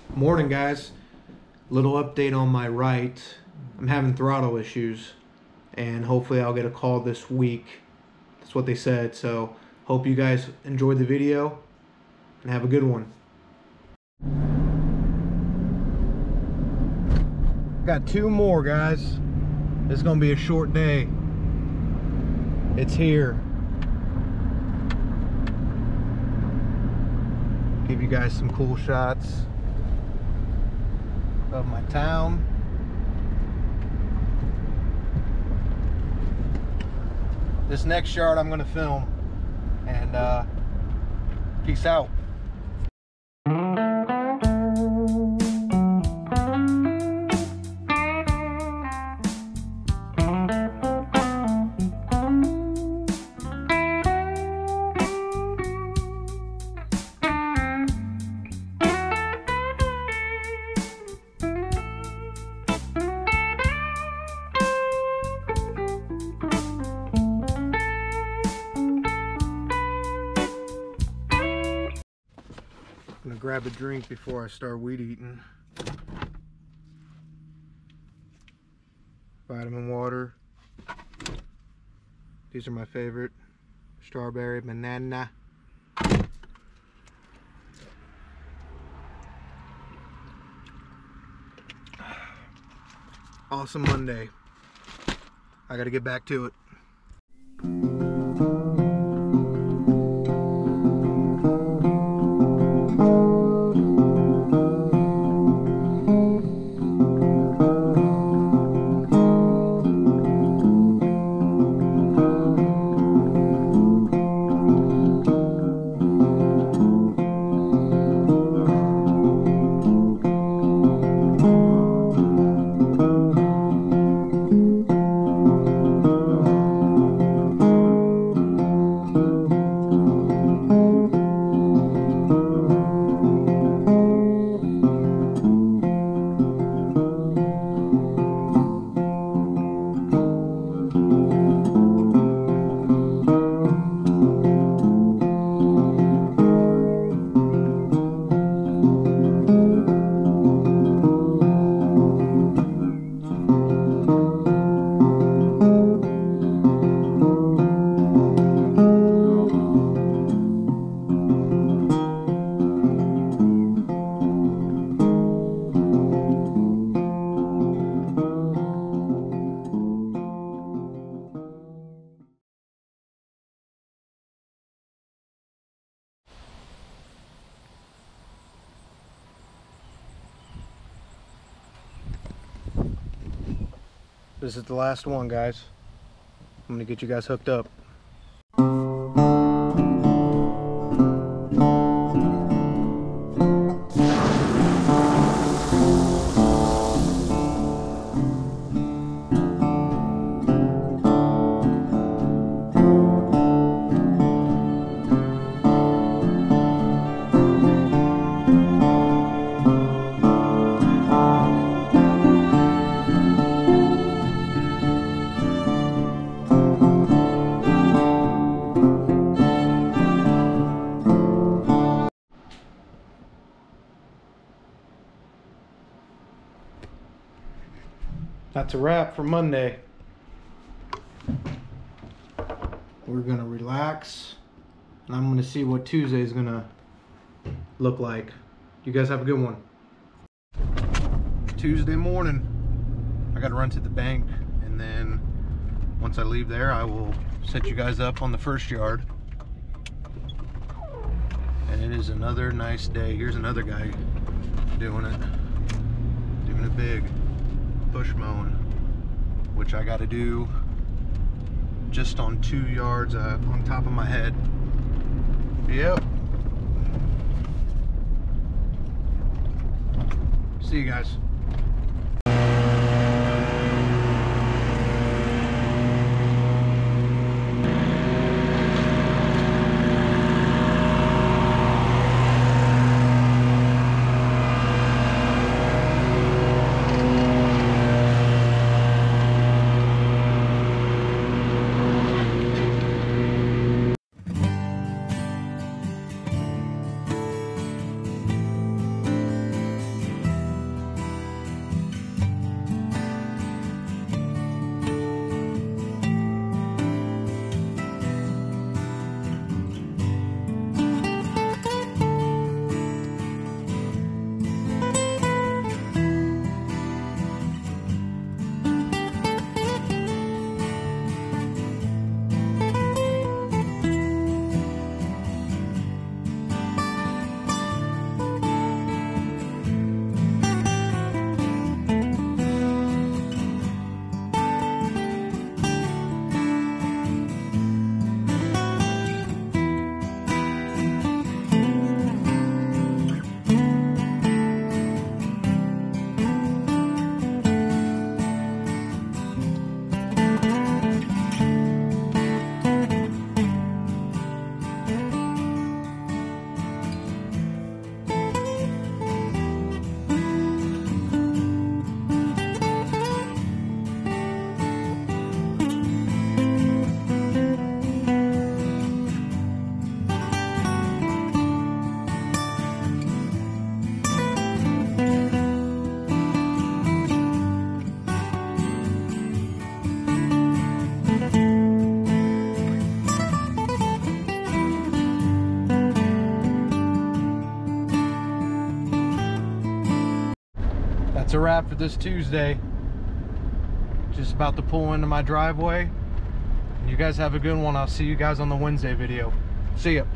Morning, guys. Little update on my right. I'm having throttle issues, and hopefully I'll get a call this week. That's what they said. So hope you guys enjoyed the video and have a good one. Got two more, guys. This is gonna be a short day. It's here. Give you guys some cool shots of my town. This next yard I'm gonna film, and peace out. I'm gonna grab a drink before I start weed eating. Vitamin water. These are my favorite. Strawberry, banana. Awesome Monday. I gotta get back to it. This is the last one, guys. I'm gonna get you guys hooked up. That's a wrap for Monday. We're gonna relax, and I'm gonna see what Tuesday is gonna look like. You guys have a good one. Tuesday morning, I gotta run to the bank, and then once I leave there, I will set you guys up on the first yard. And it is another nice day. Here's another guy doing it big. Push mowing, which I got to do just on 2 yards on top of my head. Yep. See you guys. that's a wrap for this Tuesday. Just about to pull into my driveway. And you guys have a good one. I'll see you guys on the Wednesday video. See ya.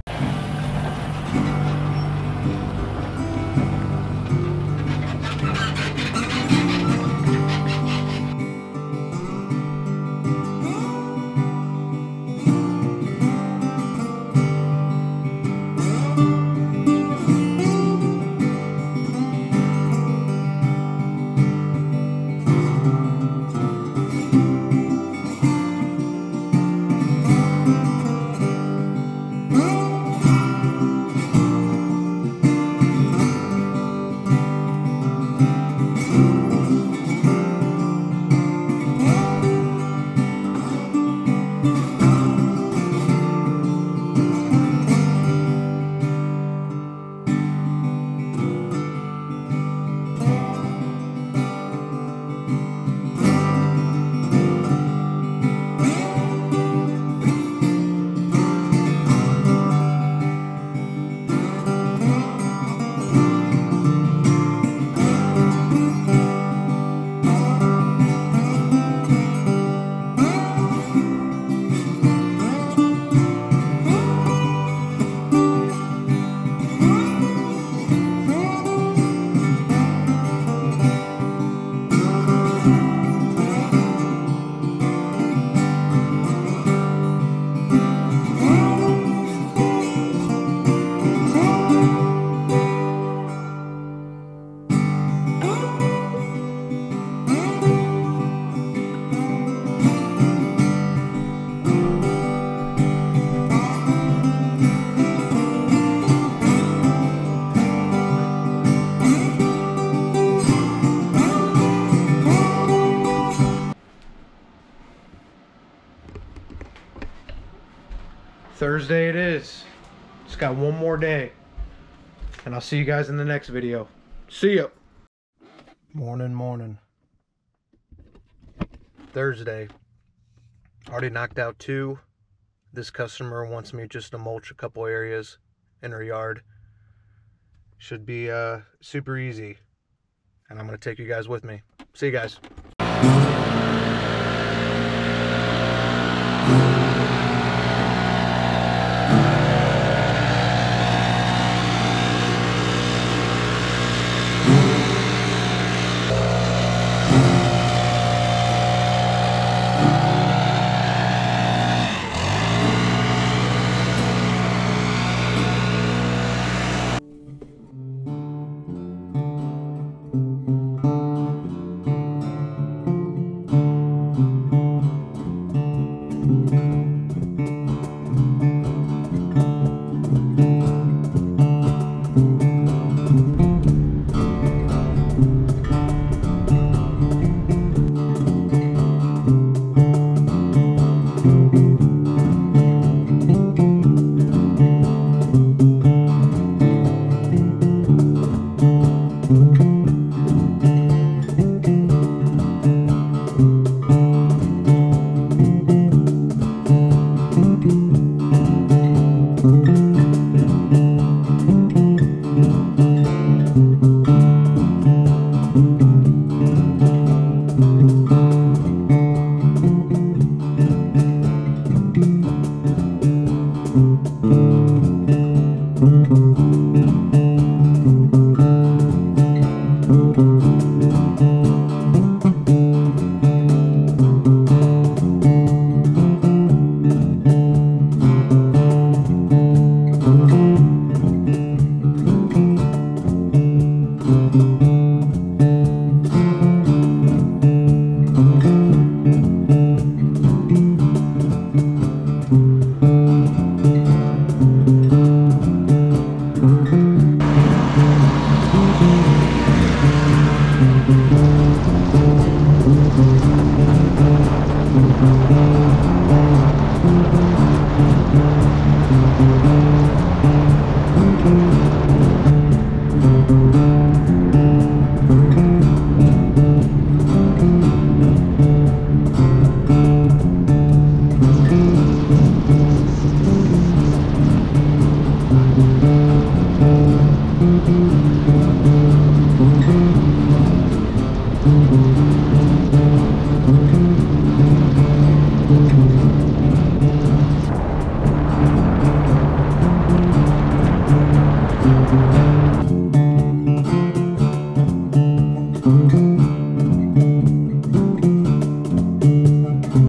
Thursday it is. Just got one more day. And I'll see you guys in the next video. See ya. Morning. Thursday. Already knocked out 2. This customer wants me just to mulch a couple areas in her yard. Should be super easy. And I'm going to take you guys with me. See you guys. Thank you.